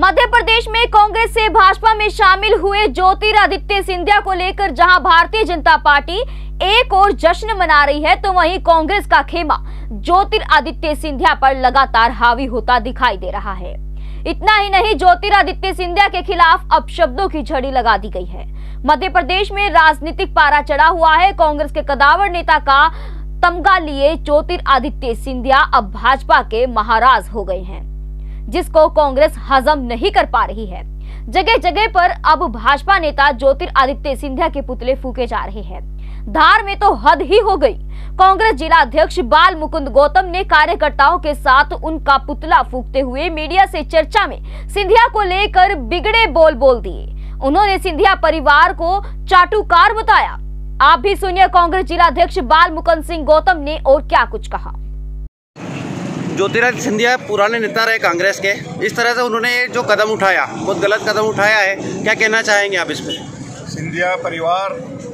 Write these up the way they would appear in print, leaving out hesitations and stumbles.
मध्य प्रदेश में कांग्रेस से भाजपा में शामिल हुए ज्योतिरादित्य सिंधिया को लेकर जहां भारतीय जनता पार्टी एक और जश्न मना रही है, तो वहीं कांग्रेस का खेमा ज्योतिरादित्य सिंधिया पर लगातार हावी होता दिखाई दे रहा है। इतना ही नहीं, ज्योतिरादित्य सिंधिया के खिलाफ अपशब्दों की झड़ी लगा दी गई है। मध्य प्रदेश में राजनीतिक पारा चढ़ा हुआ है। कांग्रेस के कदावर नेता का तमगा लिए ज्योतिरादित्य सिंधिया अब भाजपा के महाराज हो गए हैं, जिसको कांग्रेस हजम नहीं कर पा रही है। जगह जगह पर अब भाजपा नेता ज्योतिरादित्य सिंधिया के पुतले फूके जा रहे हैं। धार में तो हद ही हो गई। कांग्रेस जिला अध्यक्ष बाल मुकुंद गौतम ने कार्यकर्ताओं के साथ उनका पुतला फूकते हुए मीडिया से चर्चा में सिंधिया को लेकर बिगड़े बोल दिए। उन्होंने सिंधिया परिवार को चाटुकार बताया। आप भी सुनिए कांग्रेस जिला अध्यक्ष बाल मुकुंद सिंह गौतम ने और क्या कुछ कहा। ज्योतिरादित्य सिंधिया पुराने नेता रहे कांग्रेस के, इस तरह से उन्होंने जो कदम उठाया, बहुत गलत कदम उठाया है। क्या कहना चाहेंगे आप इस पर? सिंधिया परिवार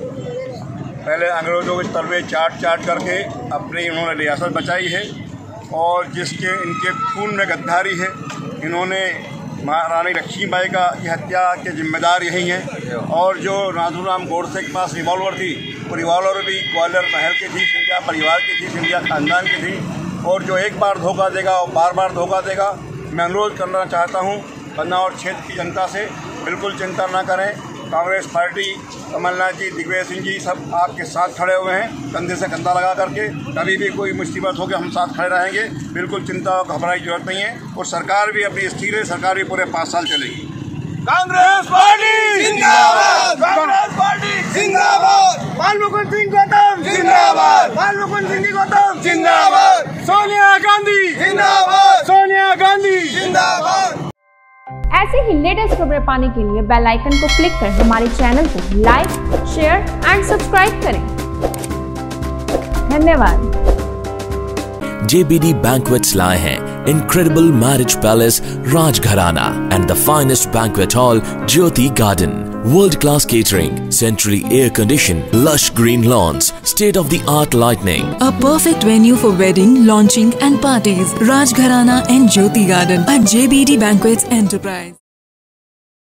पहले अंग्रेजों के तलवे चाट करके अपनी इन्होंने रियासत बचाई है, और जिसके इनके खून में गद्दारी है। इन्होंने महारानी लक्ष्मीबाई का हत्या के जिम्मेदार यही हैं, और जो नाथूराम गोडसे के पास रिवॉल्वर थी, वो रिवॉल्वर भी ग्वालियर महल की थी, सिंधिया परिवार की थी, सिंधिया खानदान की थी। और जो एक बार धोखा देगा और बार बार धोखा देगा। मैं अनुरोध करना चाहता हूँ पन्ना और क्षेत्र की जनता से, बिल्कुल चिंता ना करें। कांग्रेस पार्टी, कमलनाथ जी, दिग्विजय सिंह जी सब आपके साथ खड़े हुए हैं, कंधे से कंधा लगा करके। कभी भी कोई मुसीबत हो गई हम साथ खड़े रहेंगे, बिल्कुल चिंता और घबराने की जरूरत नहीं है। और सरकार भी अपनी स्थिर है, सरकार भी पूरे 5 साल चलेगी। कांग्रेस पार्टी जिंदाबाद, कांग्रेस पार्टी जिंदाबाद, बाल मुकुंद सिंह गौतम जिंदाबाद, बाल मुकुंद सिंह गौतम जिंदाबाद, सोनिया गांधी जिंदाबाद, सोनिया गांधी जिंदाबाद। ऐसे ही लेटेस्ट खबरें पाने के लिए बेल आइकन को क्लिक कर हमारे चैनल को लाइक, शेयर एंड सब्सक्राइब करें। धन्यवाद। JBD Banquets लाए हैं incredible marriage palace Rajgharana and the finest banquet hall Jyoti Garden. World-class catering, centrally air-conditioned, lush green lawns, state-of-the-art lighting. A perfect venue for wedding, launching and parties. Rajgharana and Jyoti Garden at JBD Banquets Enterprise.